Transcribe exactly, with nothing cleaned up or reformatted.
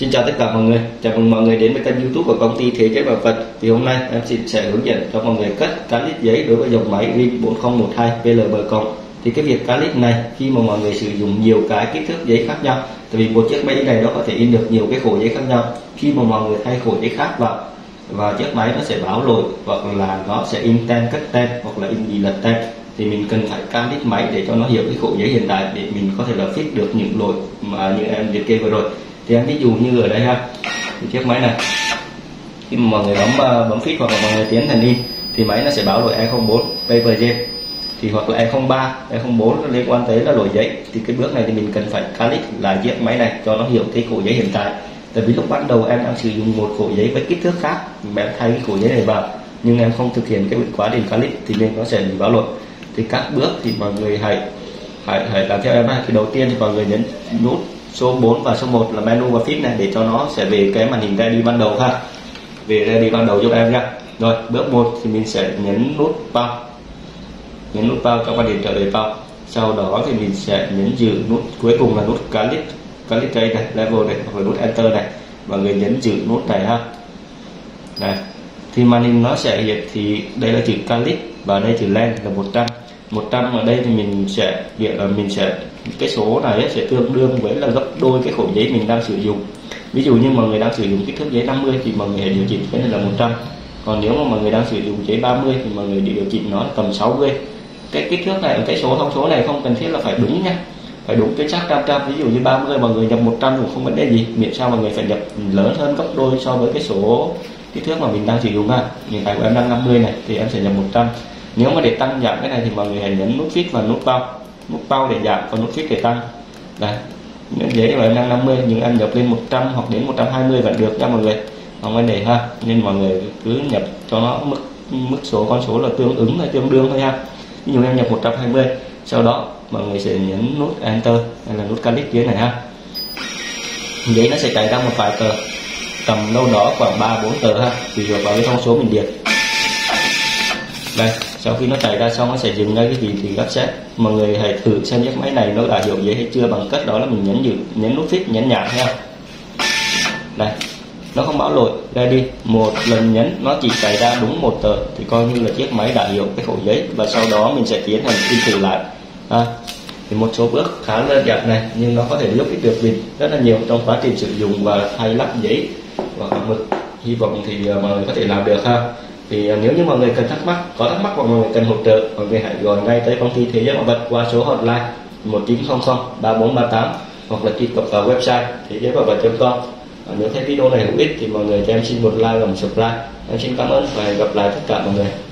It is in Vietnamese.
Xin chào tất cả mọi người, chào mừng mọi người đến với kênh YouTube của công ty Thế Giới Bảo Vật. Thì hôm nay em xin sẽ hướng dẫn cho mọi người cắt cán lít giấy đối với dòng máy Ring bốn không một hai P L B cộng. Thì cái việc cán lít này khi mà mọi người sử dụng nhiều cái kích thước giấy khác nhau, tại vì một chiếc máy này nó có thể in được nhiều cái khổ giấy khác nhau. Khi mà mọi người thay khổ giấy khác vào và chiếc máy nó sẽ báo lỗi, hoặc là nó sẽ in tem cắt tem, hoặc là in bị lật tem, thì mình cần phải cán lít máy để cho nó hiểu cái khổ giấy hiện tại, để mình có thể là fix được những lỗi mà như em liệt kê vừa rồi. Thì em ví dụ như ở đây ha, thì chiếc máy này khi mà mọi người bấm bấm fix hoặc là mọi người tiến hành in thì máy nó sẽ báo lỗi E không bốn P V G, thì hoặc là E không ba E không bốn liên quan tới là lỗi giấy. Thì cái bước này thì mình cần phải cán lít lại chiếc máy này cho nó hiểu cái khổ giấy hiện tại. Tại vì lúc ban đầu em đang sử dụng một khổ giấy với kích thước khác, mà em thay cái khổ giấy này vào nhưng em không thực hiện cái quá trình cán lít thì nên nó sẽ bị báo lỗi. Thì các bước thì mọi người hãy hãy hãy làm theo em ha. Thì đầu tiên thì mọi người nhấn nút số bốn và số một là menu và fix này, để cho nó sẽ về cái màn hình ready ban đầu ha, về ready ban đầu giúp em nha. Rồi bước một thì mình sẽ nhấn nút pause, nhấn nút pause cho quan điểm trả lời pause. Sau đó thì mình sẽ nhấn giữ nút cuối cùng là nút cán lít, cán lít đây này, level này, hoặc là nút enter này. Mọi người nhấn giữ nút này ha. Đây thì màn hình nó sẽ hiện, thì đây là chữ cán lít và đây chữ len là một trăm. một trăm ở đây thì mình sẽ hiện là mình sẽ cái số này sẽ tương đương với là gấp đôi cái khổ giấy mình đang sử dụng. Ví dụ như mọi người đang sử dụng kích thước giấy năm mươi thì mọi người hãy điều chỉnh cái này là một trăm. Còn nếu mà mọi người đang sử dụng giấy ba mươi thì mọi người điều chỉnh nó tầm sáu mươi. Cái kích thước này, cái số thông số này không cần thiết là phải đúng nha, phải đúng cái chắc trăm trăm. Ví dụ như ba mươi mọi người nhập một trăm cũng không vấn đề gì, miễn sao mọi người phải nhập lớn hơn gấp đôi so với cái số kích thước mà mình đang sử dụng ha. Hiện tại của em đang năm mươi này thì em sẽ nhập một trăm. Nếu mà để tăng giảm cái này thì mọi người hãy nhấn nút fix và nút pause, nút pause để giảm và nút fix để tăng. Đây, những giấy của em đang năm mươi nhưng em nhập lên một trăm hoặc đến một trăm hai mươi vẫn được nha mọi người, không vấn đề ha. Nên mọi người cứ nhập cho nó mức mức số con số là tương ứng hay tương đương thôi ha. Ví dụ em nhập một trăm hai mươi, sau đó mọi người sẽ nhấn nút enter hay là nút cán lít dưới này ha. Giấy nó sẽ chạy ra một vài tờ, tầm đâu đó khoảng ba bốn tờ ha, tùy thuộc vào cái thông số mình điền. Đây, sau khi nó chạy ra xong nó sẽ dừng ngay cái vị trí gấp set. Mọi người hãy thử xem chiếc máy này nó đã hiểu giấy hay chưa bằng cách đó là mình nhấn giữ, nhấn nút fix, nhấn nhạc ha. Đây, nó không báo lỗi, ready, một lần nhấn nó chỉ chạy ra đúng một tờ thì coi như là chiếc máy đã hiểu cái khổ giấy, và sau đó mình sẽ tiến hành in thử lại. À, thì một số bước khá đơn giản này nhưng nó có thể giúp ích được mình rất là nhiều trong quá trình sử dụng và thay lắp giấy hoặc là mực. Hy vọng thì mọi người có thể làm được ha. Thì nếu như mọi người cần thắc mắc, có thắc mắc hoặc mọi người cần hỗ trợ, mọi người hãy gọi ngay tới công ty Thế Giới Bảo Vật qua số hotline một chín không không ba bốn ba tám, hoặc là truy cập vào website thế giới bảo vật chấm com. Nếu thấy video này hữu ích thì mọi người cho em xin một like và một subscribe. Em xin cảm ơn và hẹn gặp lại tất cả mọi người.